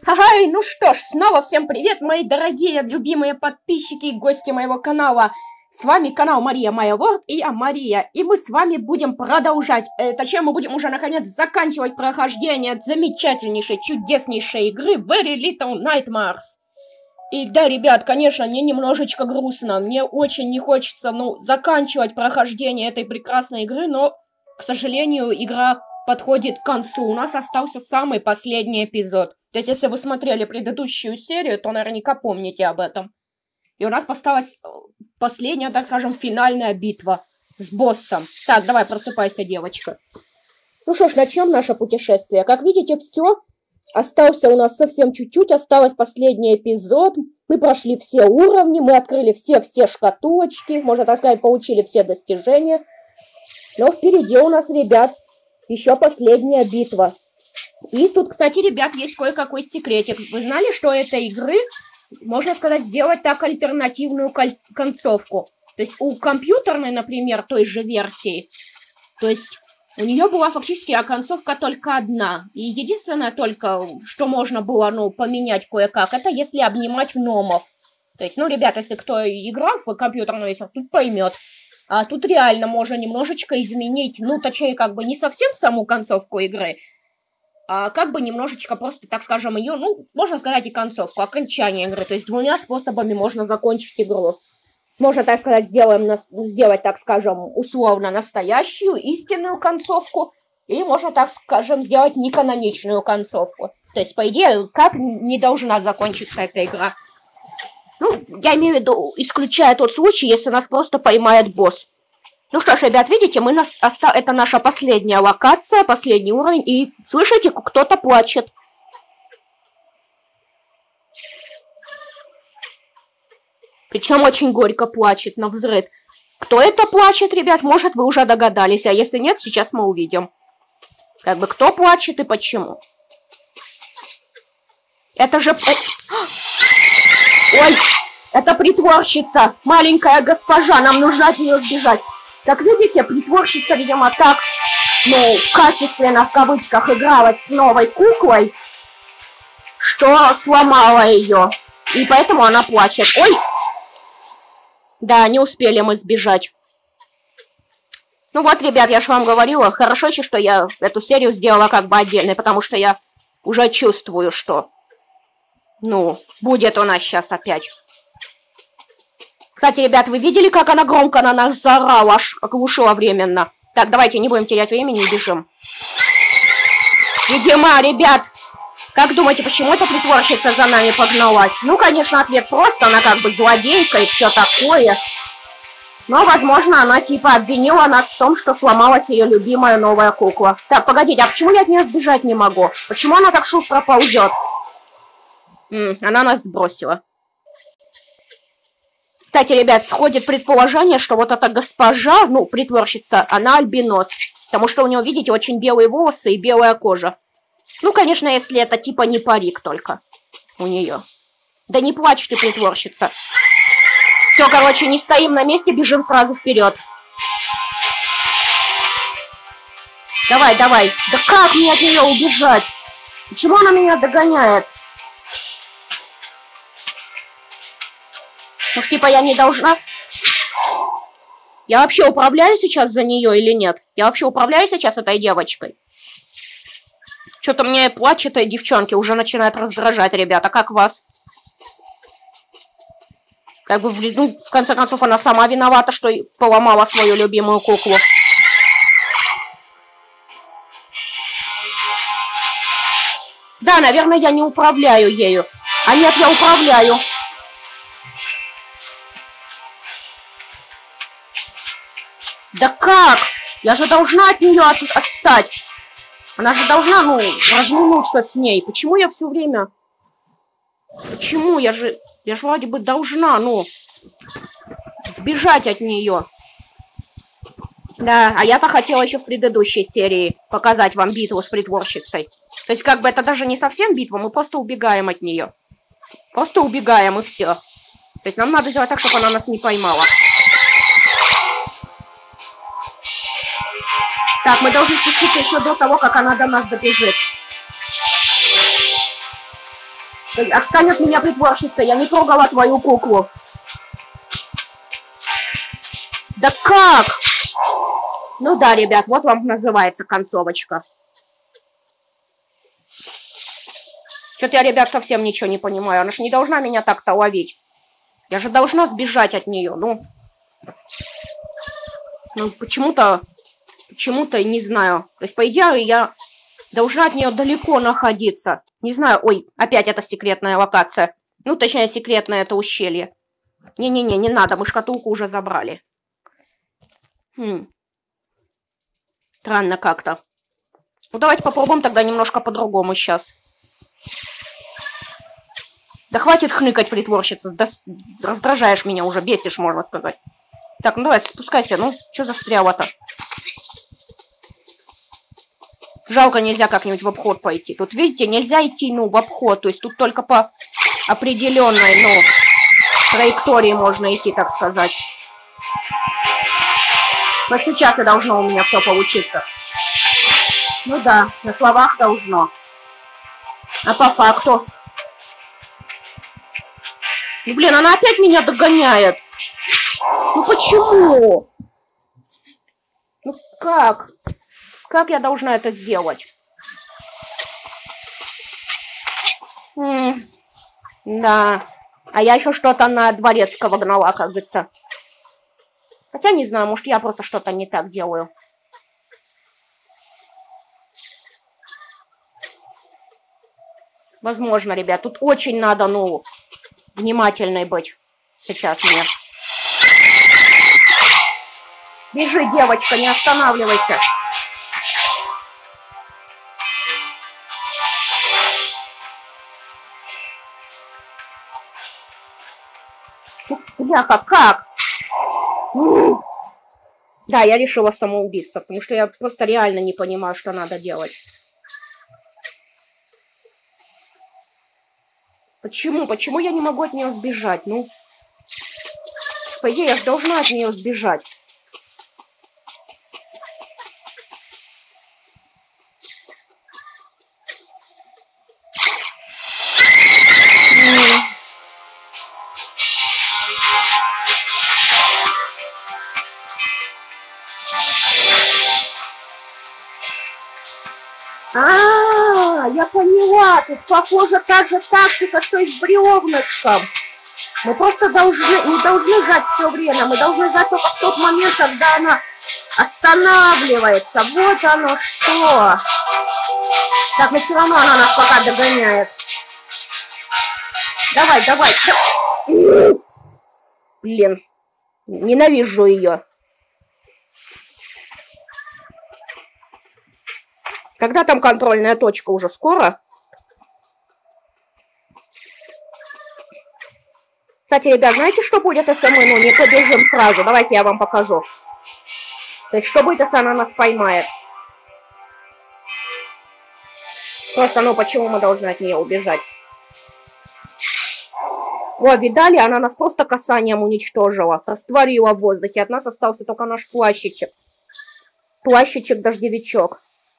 Ага, ну что ж, снова всем привет, мои дорогие, любимые подписчики и гости моего канала. С вами канал Мария Майя Ворд и я Мария. И мы с вами будем продолжать, точнее мы будем уже наконец заканчивать прохождение замечательнейшей, чудеснейшей игры Very Little Nightmares. И да, ребят, конечно, мне немножечко грустно, мне очень не хочется, заканчивать прохождение этой прекрасной игры, но, к сожалению, игра подходит к концу. У нас остался самый последний эпизод. То есть, если вы смотрели предыдущую серию, то наверняка помните об этом. И у нас осталась последняя, так скажем, финальная битва с боссом. Так, давай, просыпайся, девочка. Ну что ж, начнем наше путешествие. Как видите, все. Остался у нас совсем чуть-чуть, осталось последний эпизод. Мы прошли все уровни, мы открыли все шкатулочки, можно так сказать, получили все достижения. Но впереди у нас, ребят, еще последняя битва. И тут, кстати, ребят, есть кое-какой секретик. Вы знали, что этой игры, можно сказать, сделать так альтернативную концовку? То есть у компьютерной, например, той же версии, то есть у нее была фактически концовка только одна. И единственное только, что можно было, поменять кое-как, это если обнимать гномов. То есть, ребята, если кто играл в компьютерную версию, тут поймет. А тут реально можно немножечко изменить, точнее, как бы не совсем саму концовку игры, а как бы немножечко просто, так скажем, ее, можно сказать, и концовку, окончание игры. То есть двумя способами можно закончить игру. Можно, так сказать, сделать, так скажем, условно настоящую, истинную концовку. И можно, так скажем, сделать неканоничную концовку. То есть, по идее, как не должна закончиться эта игра. Я имею в виду, исключая тот случай, если нас просто поймает босс. Ну что ж, ребят, видите, это наша последняя локация, последний уровень. И слышите, кто-то плачет. Причем очень горько плачет, навзрыд. Кто это плачет, ребят, может, вы уже догадались. А если нет, сейчас мы увидим. Как бы, кто плачет и почему. Это же... Ой, это притворщица, маленькая госпожа, нам нужно от нее сбежать. Как видите, притворщица, видимо, так, качественно, в кавычках, играла с новой куклой, что сломала ее. И поэтому она плачет. Ой! Да, не успели мы сбежать. Ну вот, ребят, я же вам говорила, хорошо еще, что я эту серию сделала как бы отдельной, потому что я уже чувствую, что, будет у нас сейчас опять. Кстати, ребят, вы видели, как она громко на нас заорала, аж оглушила временно? Так, давайте не будем терять времени и бежим. Видимо, ребят, как думаете, почему эта притворщица за нами погналась? Конечно, ответ прост, она как бы злодейка и все такое. Но, возможно, она типа обвинила нас в том, что сломалась ее любимая новая кукла. Так, погодите, а почему я от нее сбежать не могу? Почему она так шустро ползет? Она нас сбросила. Кстати, ребят, сходит предположение, что вот эта госпожа, притворщица, она альбинос. Потому что у нее, видите, очень белые волосы и белая кожа. Конечно, если это типа не парик только у нее. Да не плачь ты, притворщица. Все, короче, не стоим на месте, бежим сразу вперед. Давай, давай. Да как мне от нее убежать? Почему она меня догоняет? Может, типа я не должна... Я вообще управляю сейчас за нее или нет? Я вообще управляю сейчас этой девочкой? Что-то мне плач этой девчонки уже начинает раздражать, ребята. Как вас? Как бы, в конце концов, она сама виновата, что поломала свою любимую куклу. Да, наверное, я не управляю ею. А нет, я управляю. Да как? Я же должна от нее отстать. Она же должна, разминуться с ней. Почему я все время... Почему? Я же вроде бы должна, сбежать от нее. Да, а я-то хотела еще в предыдущей серии показать вам битву с притворщицей. То есть, как бы, это даже не совсем битва, мы просто убегаем от нее. Просто убегаем, и все. То есть, нам надо сделать так, чтобы она нас не поймала. Так, мы должны спуститься еще до того, как она до нас добежит. Отстань от меня, притворщица, я не трогала твою куклу. Да как? Ну да, ребят, вот вам называется концовочка. Что-то я, ребят, совсем ничего не понимаю. Она же не должна меня так-то ловить. Я же должна сбежать от нее. Ну почему-то не знаю. То есть, по идее, я должна от нее далеко находиться. Не знаю. Ой, опять это секретная локация. Ну, точнее, секретное это ущелье. Не-не-не, не надо. Мы шкатулку уже забрали. Странно как-то. Ну, давайте попробуем тогда немножко по-другому сейчас. Да хватит хныкать, притворщица. Да, раздражаешь меня уже, бесишь, можно сказать. Так, ну давай, спускайся. Ну, что застряло-то? Жалко, нельзя как-нибудь в обход пойти. Тут, видите, нельзя идти, ну, в обход. То есть тут только по определенной, ну, траектории можно идти, так сказать. Вот сейчас и должно у меня все получиться. Ну да, на словах должно. А по факту? Ну, блин, она опять меня догоняет. Ну почему? Ну как? Как я должна это сделать? Да. А я еще что-то на Дворецкого гнала, как говорится. Хотя не знаю, может я просто что-то не так делаю. Возможно, ребят. Тут очень надо, ну, внимательной быть. Сейчас мне. Бежи, девочка, не останавливайся. Бляха, как? Да, я решила самоубиться, потому что я просто реально не понимаю, что надо делать. Почему? Почему я не могу от нее сбежать? Ну, по идее, я же должна от нее сбежать. Я поняла, тут похоже та же тактика, что и с бревнышком. Мы просто не должны жать все время, мы должны жать только в тот момент, когда она останавливается. Вот оно что. Так, но все равно она нас пока догоняет. Давай, давай. Блин, ненавижу ее. Когда там контрольная точка? Уже скоро? Кстати, ребят, знаете, что будет, если мы, ну, не побежим сразу? Давайте я вам покажу. То есть, что будет, если она нас поймает? Просто, ну, почему мы должны от нее убежать? О, видали? Она нас просто касанием уничтожила. Растворила в воздухе. От нас остался только наш плащичек. Плащичек-дождевичок.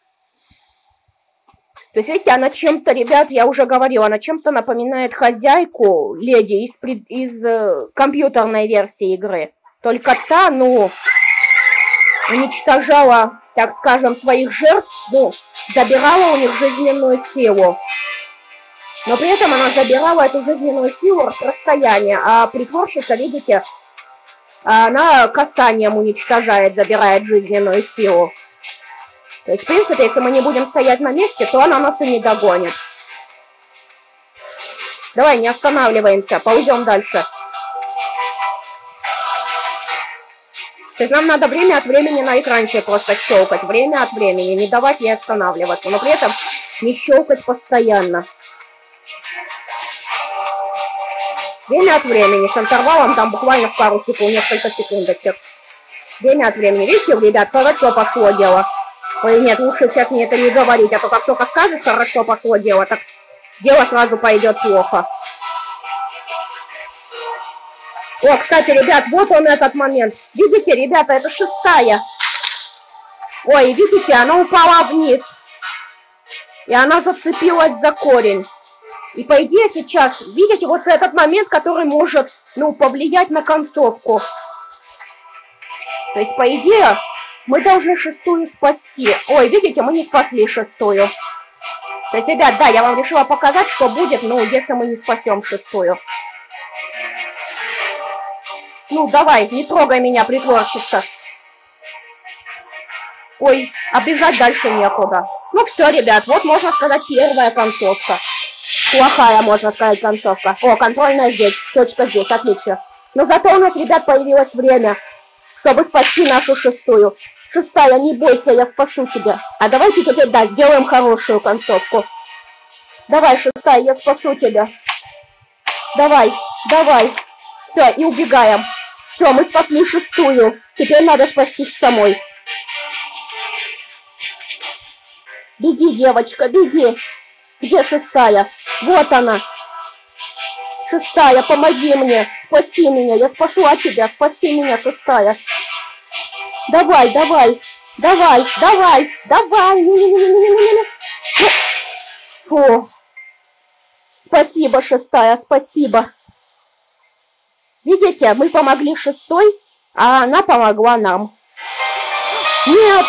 То есть, видите, она чем-то, ребят, я уже говорила, она чем-то напоминает хозяйку, леди, из компьютерной версии игры. Только та, ну, уничтожала, так скажем, своих жертв, ну, забирала у них жизненную силу. Но при этом она забирала эту жизненную силу с расстояния. А притворщица, видите, она касанием уничтожает, забирает жизненную силу. То есть, в принципе, если мы не будем стоять на месте, то она нас и не догонит. Давай, не останавливаемся, ползем дальше. То есть нам надо время от времени на экранчике просто щелкать. Время от времени, не давать ей останавливаться. Но при этом не щелкать постоянно. Время от времени, с интервалом там буквально в пару секунд, несколько секундочек. Время от времени. Видите, ребят, хорошо пошло дело. Ой, нет, лучше сейчас мне это не говорить, а то как только скажешь, хорошо пошло дело, так дело сразу пойдет плохо. О, кстати, ребят, вот он этот момент. Видите, ребята, это 6-я. Ой, видите, она упала вниз. И она зацепилась за корень. И по идее сейчас, видите, вот этот момент, который может, ну, повлиять на концовку. То есть, по идее, мы должны шестую спасти. Ой, видите, мы не спасли шестую. То есть, ребят, да, я вам решила показать, что будет, ну, если мы не спасем шестую. Ну, давай, не трогай меня, притворщица. Ой, а бежать дальше некуда. Ну все, ребят, вот можно сказать первая концовка. Плохая, можно сказать, концовка. О, контрольная здесь, точка здесь, отлично. Но зато у нас, ребят, появилось время, чтобы спасти нашу шестую. Шестая, не бойся, я спасу тебя. А давайте теперь, да, сделаем хорошую концовку. Давай, шестая, я спасу тебя. Давай, давай. Все, и убегаем. Все, мы спасли шестую. Теперь надо спастись самой. Беги, девочка, беги. Где шестая? Вот она. Шестая, помоги мне. Спаси меня. Я спасла тебя. Спаси меня, шестая. Давай, давай. Давай, давай. Давай. Фу. Спасибо, шестая, спасибо. Видите, мы помогли шестой, а она помогла нам. Нет.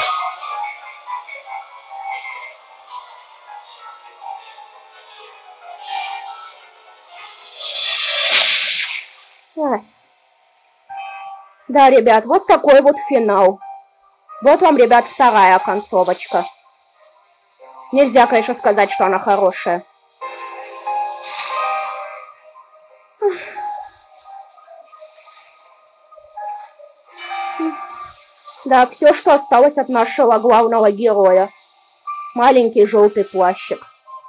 Да, ребят, вот такой вот финал. Вот вам, ребят, вторая концовочка. Нельзя, конечно, сказать, что она хорошая. Да, все, что осталось от нашего главного героя. Маленький желтый плащик.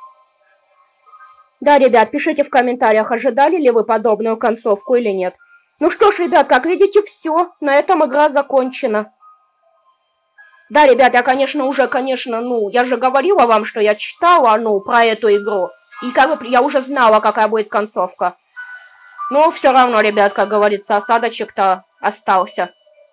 Да, ребят, пишите в комментариях, ожидали ли вы подобную концовку или нет. Ну что ж, ребят, как видите, все. На этом игра закончена. Да, ребят, я, конечно, ну, я же говорила вам, что я читала, ну, про эту игру. И как бы я уже знала, какая будет концовка. Но все равно, ребят, как говорится, осадочек-то остался.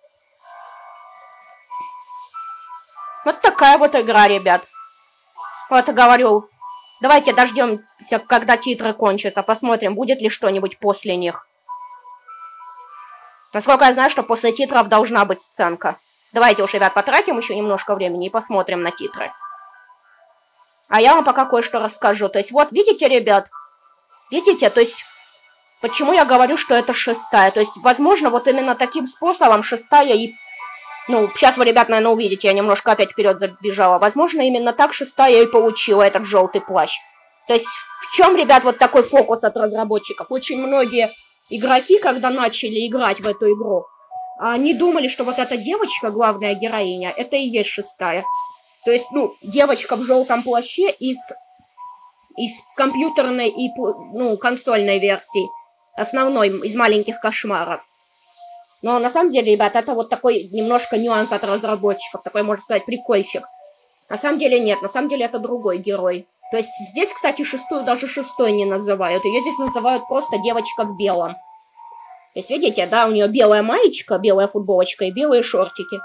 Вот такая вот игра, ребят. Вот, говорю, давайте дождемся, когда титры кончатся, посмотрим, будет ли что-нибудь после них. Насколько я знаю, что после титров должна быть сценка. Давайте уж, ребят, потратим еще немножко времени и посмотрим на титры. А я вам пока кое-что расскажу. То есть, вот, видите, ребят? Видите, то есть, почему я говорю, что это шестая? То есть, возможно, вот именно таким способом шестая и... Ну, сейчас вы, ребят, наверное, увидите, я немножко опять вперед забежала. Возможно, именно так шестая и получила этот желтый плащ. То есть, в чем, ребят, вот такой фокус от разработчиков? Очень многие игроки, когда начали играть в эту игру, они думали, что вот эта девочка, главная героиня, это и есть шестая. То есть, ну, девочка в желтом плаще из компьютерной и, ну, консольной версии. Основной, из маленьких кошмаров. Но на самом деле, ребят, это вот такой немножко нюанс от разработчиков. Такой, можно сказать, прикольчик. На самом деле нет, на самом деле это другой герой. То есть здесь, кстати, шестую даже шестой не называют. Ее здесь называют просто девочка в белом. То есть, видите, да, у нее белая маечка, белая футболочка и белые шортики.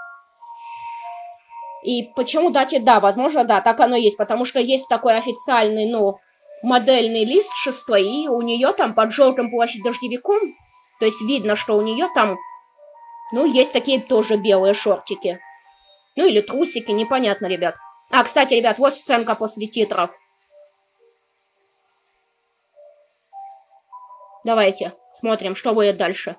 И почему, да, возможно, да, так оно есть. Потому что есть такой официальный, ну, модельный лист шестой, и у нее там под желтым плащ-дождевиком, то есть видно, что у нее там, ну, есть такие тоже белые шортики. Ну, или трусики, непонятно, ребят. А, кстати, ребят, вот сценка после титров. Давайте смотрим, что будет дальше.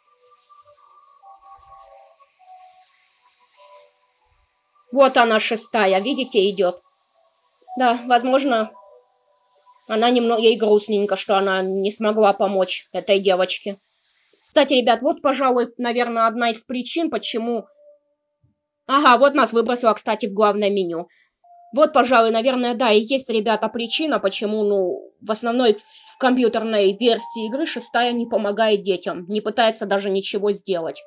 Вот она, шестая, видите, идет. Да, возможно, она немного, ей грустненько, что она не смогла помочь этой девочке. Кстати, ребят, вот, пожалуй, наверное, одна из причин, почему... Ага, вот нас выбросило, кстати, в главное меню. Вот, пожалуй, наверное, да, и есть, ребята, причина, почему, ну, в основной в компьютерной версии игры шестая не помогает детям, не пытается даже ничего сделать.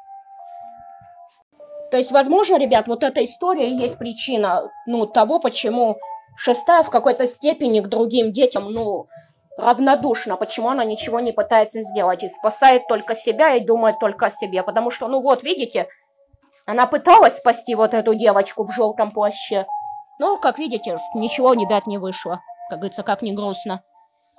То есть, возможно, ребят, вот эта история и есть причина, ну, того, почему шестая в какой-то степени к другим детям, ну, равнодушна, почему она ничего не пытается сделать и спасает только себя и думает только о себе. Потому что, ну вот, видите, она пыталась спасти вот эту девочку в желтом плаще. Но, как видите, ничего, ребят, не вышло. Как говорится, как ни грустно.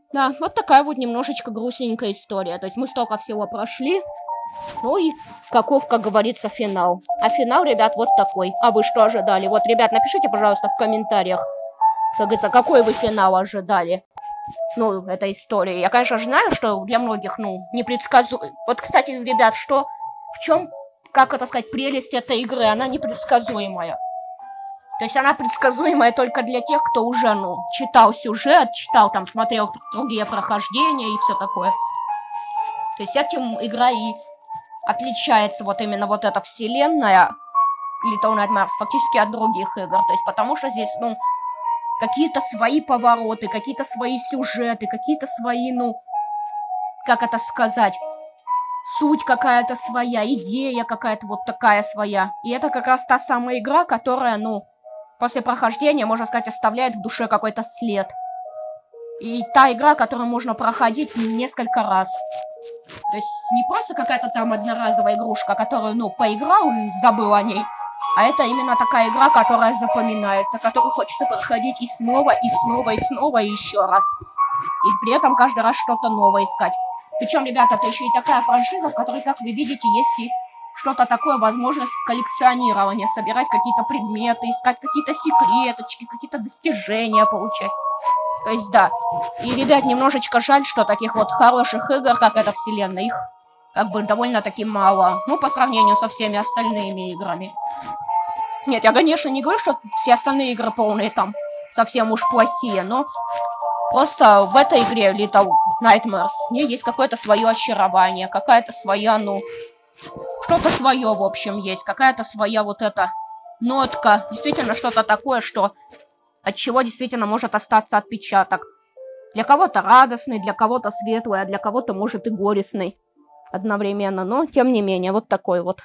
Да, вот такая вот немножечко грустненькая история. То есть мы столько всего прошли. Ну и каков, как говорится, финал. А финал, ребят, вот такой. А вы что ожидали? Вот, ребят, напишите, пожалуйста, в комментариях, как говорится, какой вы финал ожидали. Ну, этой истории. Я, конечно же, знаю, что для многих, ну, непредсказуемо. Вот, кстати, ребят, что, в чем, как это сказать, прелесть этой игры? Она непредсказуемая. То есть она предсказуемая только для тех, кто уже, ну, читал сюжет, читал, там, смотрел другие прохождения и все такое. То есть этим игра и отличается вот именно вот эта вселенная Little Nightmares фактически от других игр. То есть потому что здесь, ну, какие-то свои повороты, какие-то свои сюжеты, какие-то свои, ну, как это сказать, суть какая-то своя, идея какая-то вот такая своя. И это как раз та самая игра, которая, ну, после прохождения, можно сказать, оставляет в душе какой-то след. И та игра, которую можно проходить несколько раз. То есть не просто какая-то там одноразовая игрушка, которую, ну, поиграл и забыл о ней. А это именно такая игра, которая запоминается, которую хочется проходить и снова, и снова, и снова, и еще раз. И при этом каждый раз что-то новое искать. Причем, ребята, это еще и такая франшиза, в которой, как вы видите, есть и что-то такое, возможность коллекционирования, собирать какие-то предметы, искать какие-то секреточки, какие-то достижения получать. То есть, да. И, ребят, немножечко жаль, что таких вот хороших игр, как эта вселенная, их как бы довольно-таки мало. Ну, по сравнению со всеми остальными играми. Нет, я, конечно, не говорю, что все остальные игры полные там совсем уж плохие, но просто в этой игре Little Nightmares в ней есть какое-то свое очарование, какая-то своя, ну, что-то свое, в общем, есть. Какая-то своя вот эта нотка. Действительно, что-то такое, что от чего действительно может остаться отпечаток. Для кого-то радостный, для кого-то светлый, а для кого-то, может, и горестный одновременно. Но, тем не менее, вот такой вот.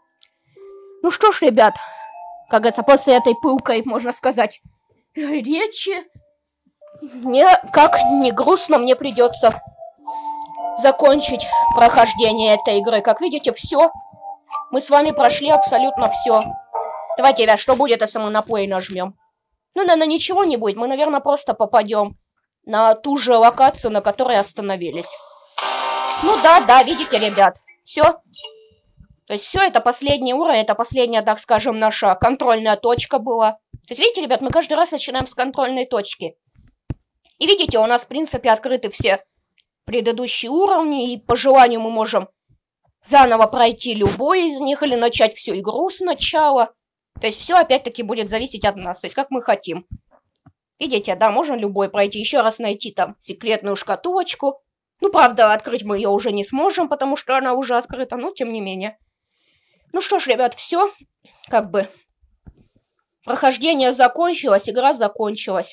Ну что ж, ребят, как говорится, после этой пылкой, можно сказать, речи, мне, как не грустно, мне придется закончить прохождение этой игры. Как видите, все. Мы с вами прошли абсолютно все. Давайте, ребят, что будет, если мы на play нажмем? Ну, наверное, ничего не будет. Мы, наверное, просто попадем на ту же локацию, на которой остановились. Ну да, видите, ребят. Все. То есть все, это последний уровень, это последняя, так скажем, наша контрольная точка была. То есть, видите, ребят, мы каждый раз начинаем с контрольной точки. И видите, у нас, в принципе, открыты все предыдущие уровни, и по желанию мы можем заново пройти любой из них или начать всю игру сначала. То есть все опять-таки будет зависеть от нас, то есть как мы хотим. Видите, да, можно любой пройти, еще раз найти там секретную шкатулочку. Ну, правда, открыть мы ее уже не сможем, потому что она уже открыта, но тем не менее. Ну что ж, ребят, все, как бы, прохождение закончилось, игра закончилась.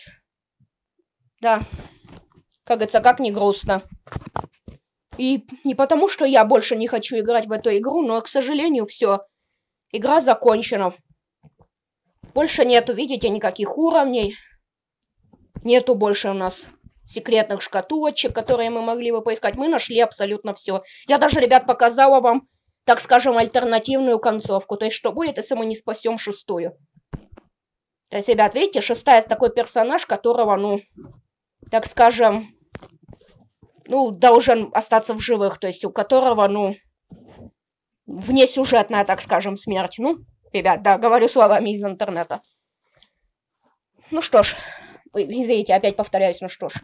Да, как говорится, как не грустно. И не потому, что я больше не хочу играть в эту игру, но, к сожалению, все, игра закончена. Больше нету, видите, никаких уровней. Нету больше у нас секретных шкатулочек, которые мы могли бы поискать. Мы нашли абсолютно все. Я даже, ребят, показала вам, так скажем, альтернативную концовку. То есть, что будет, если мы не спасем шестую. То есть, ребят, видите, шестая — это такой персонаж, которого, ну, так скажем, ну, должен остаться в живых. То есть, у которого, ну, внесюжетная, так скажем, смерть. Ну, ребят, да, говорю словами из интернета. Ну что ж, извините, опять повторяюсь, ну что ж.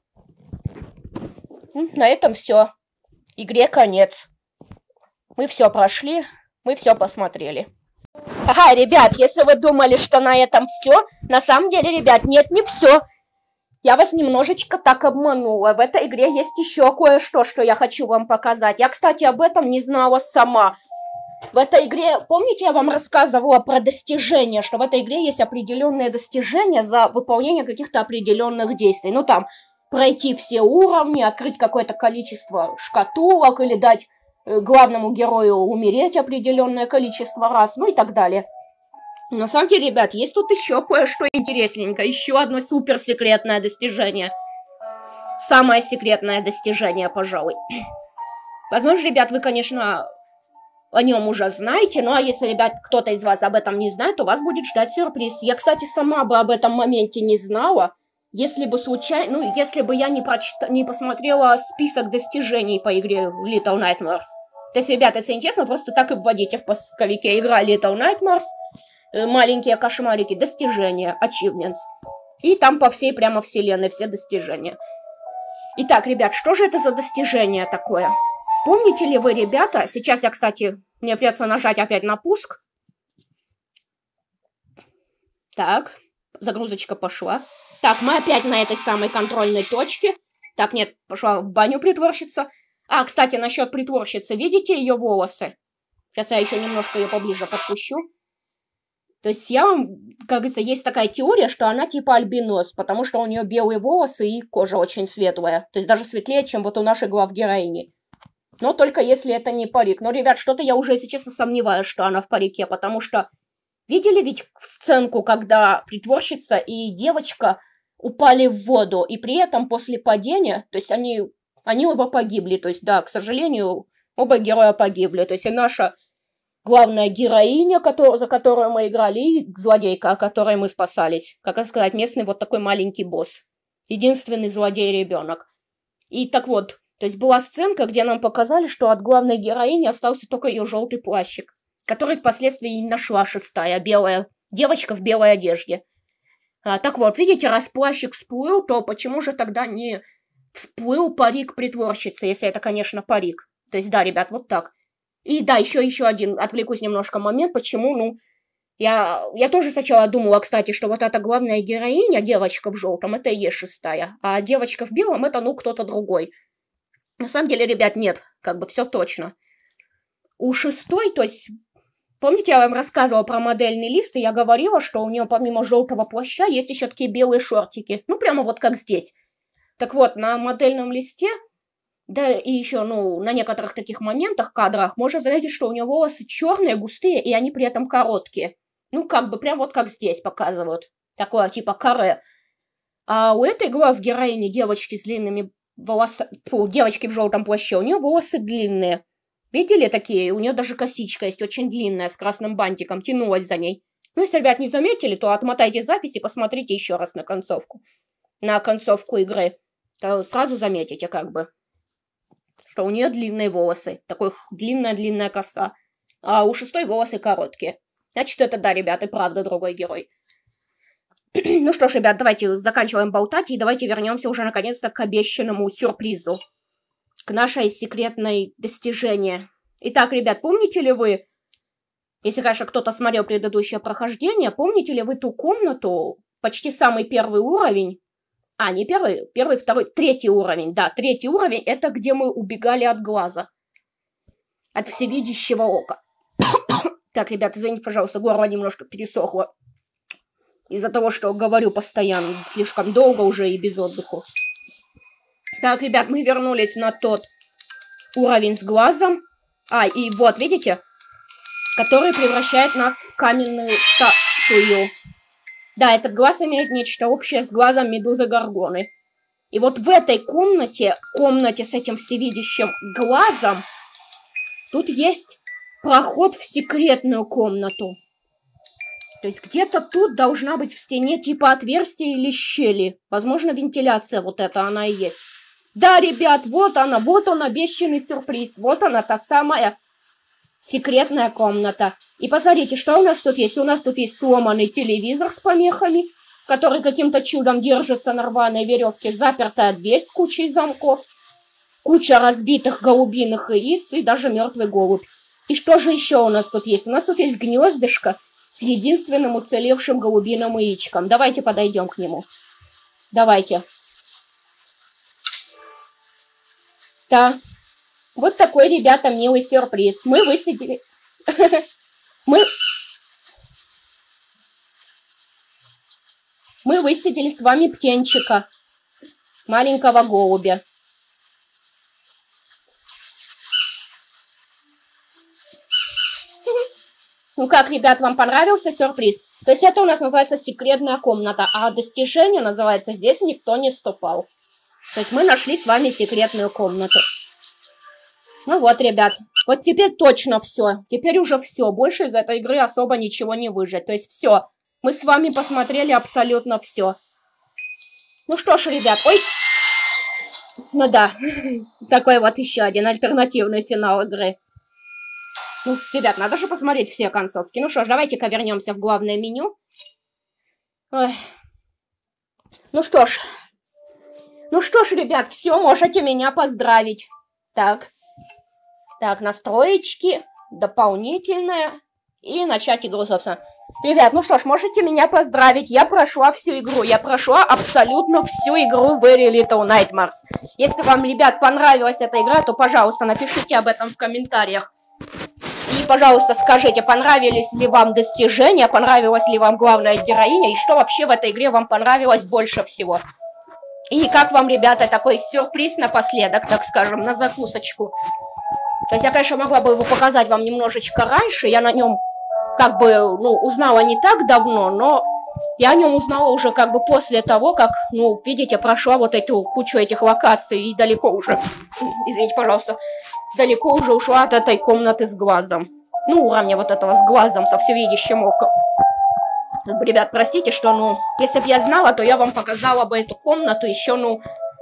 На этом все. Игре конец. Мы все прошли, мы все посмотрели. Ага, ребят, если вы думали, что на этом все, на самом деле, ребят, нет, не все. Я вас немножечко так обманула. В этой игре есть еще кое-что, что я хочу вам показать. Я, кстати, об этом не знала сама. В этой игре, помните, я вам рассказывала про достижения, что в этой игре есть определенные достижения за выполнение каких-то определенных действий. Ну, там, пройти все уровни, открыть какое-то количество шкатулок или дать главному герою умереть определенное количество раз, ну и так далее. На самом деле, ребят, есть тут еще кое-что интересненькое, еще одно суперсекретное достижение. Самое секретное достижение, пожалуй. Возможно, ребят, вы, конечно, о нем уже знаете, ну а если, ребят, кто-то из вас об этом не знает, то вас будет ждать сюрприз. Я, кстати, сама бы об этом моменте не знала, если бы случайно, ну, если бы я не посмотрела список достижений по игре Little Nightmares. То есть, ребята, если интересно, просто так и вводите в поисковике игра Little Nightmares, маленькие кошмарики, достижения, achievements. И там по всей прямо вселенной все достижения. Итак, ребят, что же это за достижение такое? Помните ли вы, ребята, сейчас я, кстати, мне придется нажать опять на пуск. Так, загрузочка пошла. Так, мы опять на этой самой контрольной точке. Так, нет, пошла в баню притворщица. А, кстати, насчет притворщицы, видите ее волосы? Сейчас я еще немножко ее поближе подпущу. То есть я вам, как говорится, есть такая теория, что она типа альбинос, потому что у нее белые волосы и кожа очень светлая. То есть даже светлее, чем вот у нашей главгероини. Но только если это не парик. Но, ребят, что-то я уже, если честно, сомневаюсь, что она в парике, потому что... Видели ведь сценку, когда притворщица и девочка упали в воду, и при этом после падения, то есть они оба погибли, то есть, да, к сожалению, оба героя погибли, то есть и наша главная героиня, за которую мы играли, и злодейка, о которой мы спасались, как сказать, местный вот такой маленький босс, единственный злодей-ребенок. И так вот, то есть была сценка, где нам показали, что от главной героини остался только ее желтый плащик, который впоследствии и нашла шестая, белая девочка в белой одежде. Так вот, видите, раз плащик всплыл, то почему же тогда не всплыл парик притворщицы, если это, конечно, парик? То есть, да, ребят, вот так. И да, еще один, отвлекусь немножко момент, почему, ну, я тоже сначала думала, кстати, что вот эта главная героиня, девочка в желтом, это и есть шестая, а девочка в белом, это, ну, кто-то другой. На самом деле, ребят, нет, как бы все точно. У шестой, то есть... Помните, я вам рассказывала про модельный лист, и я говорила, что у нее помимо желтого плаща есть еще такие белые шортики. Ну, прямо вот как здесь. Так вот, на модельном листе, да и еще, ну, на некоторых таких моментах, кадрах, можно заметить, что у нее волосы черные, густые, и они при этом короткие. Ну, как бы прям вот как здесь показывают. Такое типа каре. А у этой главгероини, девочки с длинными волосами, девочки в желтом плаще, у нее волосы длинные. Видели такие? У нее даже косичка есть, очень длинная, с красным бантиком, тянулась за ней. Ну, если, ребят, не заметили, то отмотайте запись и посмотрите еще раз на концовку игры. То сразу заметите, как бы, что у нее длинные волосы, такой длинная-длинная коса. А у шестой волосы короткие. Значит, это, да, ребят, и правда другой герой. Ну что ж, ребят, давайте заканчиваем болтать и давайте вернемся уже наконец-то к обещанному сюрпризу. К нашей секретной достижению. Итак, ребят, помните ли вы, если, конечно, кто-то смотрел предыдущее прохождение, помните ли вы ту комнату, почти самый первый уровень, не первый, второй, третий уровень, да, третий уровень, это где мы убегали от глаза, от всевидящего ока. Так, ребят, извините, пожалуйста, горло немножко пересохло из-за того, что говорю постоянно, слишком долго уже и без отдыха. Так, ребят, мы вернулись на тот уровень с глазом. И вот, видите? Который превращает нас в каменную статую. Да, этот глаз имеет нечто общее с глазом медузы Горгоны. И вот в этой комнате с этим всевидящим глазом, тут есть проход в секретную комнату. То есть где-то тут должна быть в стене типа отверстия или щели. Возможно, вентиляция вот эта, она и есть. Да, ребят, вот он обещанный сюрприз. Вот она, та самая секретная комната. И посмотрите, что у нас тут есть. У нас тут есть сломанный телевизор с помехами, который каким-то чудом держится на рваной веревке, запертая дверь с кучей замков, куча разбитых голубиных яиц и даже мертвый голубь. И что же еще у нас тут есть? У нас тут есть гнездышко с единственным уцелевшим голубиным яичком. Давайте подойдем к нему. Давайте. Да, вот такой, ребята, милый сюрприз. Мы высадили... Мы высадили с вами птенчика, маленького голубя. Ну как, ребят, вам понравился сюрприз? То есть это у нас называется секретная комната, а достижение называется «Здесь никто не ступал». То есть мы нашли с вами секретную комнату. Ну вот, ребят, вот теперь точно все. Теперь уже все. Больше из этой игры особо ничего не выжить. То есть все. Мы с вами посмотрели абсолютно все. Ну что ж, ребят, ой. Ну да, такой вот еще один альтернативный финал игры. Ну, ребят, надо же посмотреть все концовки. Ну что ж, давайте-ка вернемся в главное меню. Ой. Ну что ж, ребят, все, можете меня поздравить. Так, настроечки, дополнительное и начать игру, собственно. Ребят, ну что ж, можете меня поздравить. Я прошла всю игру. Я прошла абсолютно всю игру Very Little Nightmares. Если вам, ребят, понравилась эта игра, то, пожалуйста, напишите об этом в комментариях. И, пожалуйста, скажите, понравились ли вам достижения, понравилась ли вам главная героиня, и что вообще в этой игре вам понравилось больше всего. И как вам, ребята, такой сюрприз напоследок, так скажем, на закусочку. То есть я, конечно, могла бы его показать вам немножечко раньше. Я на нем, как бы, ну, узнала не так давно, но я о нем узнала уже, как бы, после того, как, ну, видите, прошла вот эту кучу этих локаций и далеко уже, извините, пожалуйста, далеко уже ушла от этой комнаты с глазом. Ну, уровня вот этого с глазом, со всевидящим оком. Ребят, простите, что, ну, если бы я знала, то я вам показала бы эту комнату еще, ну,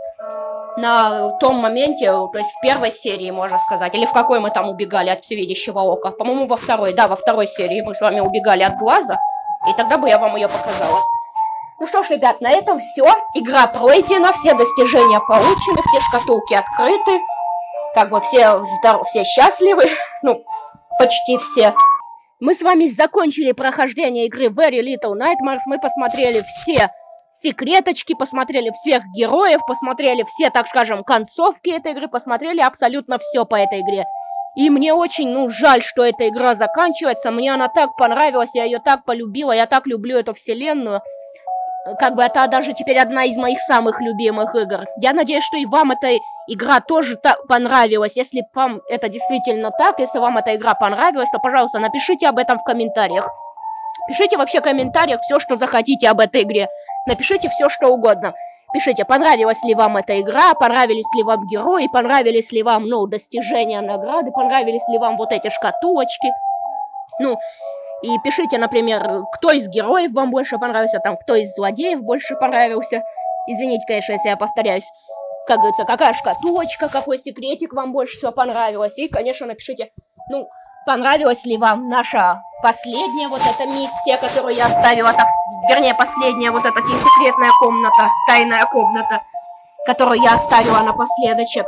на том моменте, то есть в первой серии, можно сказать. Или в какой мы там убегали от всевидящего ока. По-моему, во второй, да, во второй серии мы с вами убегали от глаза. И тогда бы я вам ее показала. Ну что ж, ребят, на этом все. Игра пройдена, все достижения получены, все шкатулки открыты. Как бы все счастливы. Ну, почти все. Мы с вами закончили прохождение игры Very Little Nightmares. Мы посмотрели все секреточки, посмотрели всех героев, посмотрели все, так скажем, концовки этой игры, посмотрели абсолютно все по этой игре. И мне очень, ну, жаль, что эта игра заканчивается. Мне она так понравилась, я ее так полюбила, я так люблю эту вселенную. Как бы это даже теперь одна из моих самых любимых игр. Я надеюсь, что и вам эта игра тоже так понравилась. Если вам это действительно так, если вам эта игра понравилась, то, пожалуйста, напишите об этом в комментариях. Пишите вообще в комментариях все, что захотите об этой игре. Напишите все, что угодно. Пишите, понравилась ли вам эта игра, понравились ли вам герои, понравились ли вам, ну, достижения, награды, понравились ли вам вот эти шкатулочки. Ну, и пишите, например, кто из героев вам больше понравился, там, кто из злодеев больше понравился. Извините, конечно, если я повторяюсь. Как говорится, какая шкатулочка, какой секретик вам больше всего понравилось. И, конечно, напишите, ну, понравилась ли вам наша последняя вот эта миссия, которую я оставила, так, вернее, последняя вот эта секретная комната, тайная комната, которую я оставила напоследочек,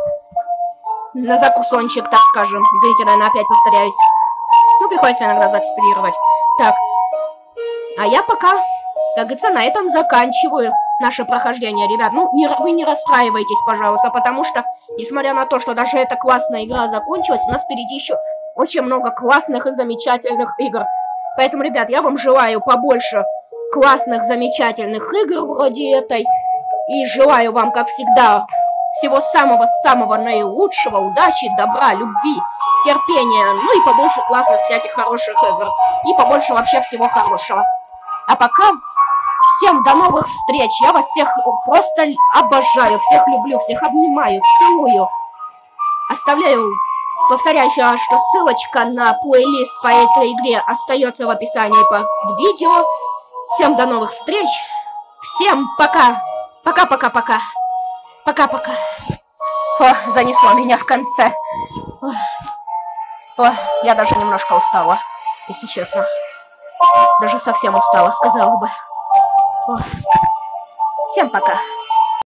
на закусончик, так скажем. Извините, наверное, опять повторяюсь. Ну, приходится иногда заэкспирировать. Так, а я пока, как говорится, на этом заканчиваю наше прохождение, ребят. Ну, вы не расстраивайтесь, пожалуйста, потому что, несмотря на то, что даже эта классная игра закончилась, у нас впереди еще очень много классных и замечательных игр. Поэтому, ребят, я вам желаю побольше классных, замечательных игр вроде этой. И желаю вам, как всегда, всего самого-самого наилучшего, удачи, добра, любви, терпения, ну и побольше классных всяких хороших игр. И побольше вообще всего хорошего. А пока всем до новых встреч. Я вас всех просто обожаю, всех люблю, всех обнимаю, целую. Оставляю, повторяю еще раз, что ссылочка на плейлист по этой игре остается в описании под видео. Всем до новых встреч. Всем пока. Пока-пока-пока. Пока-пока. О, занесло меня в конце. О, я даже немножко устала, если честно. Даже совсем устала, сказала бы. О. Всем пока.